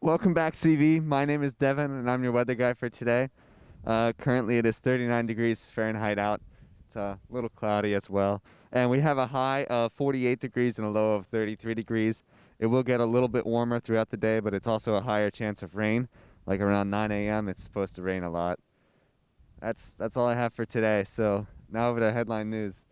Welcome back, CV. My name is Devin, and I'm your weather guy for today. Currently, it is 39 degrees Fahrenheit out. It's a little cloudy as well. And we have a high of 48 degrees and a low of 33 degrees. It will get a little bit warmer throughout the day, but it's also a higher chance of rain. Like around 9 a.m., it's supposed to rain a lot. That's all I have for today. So now over to headline news.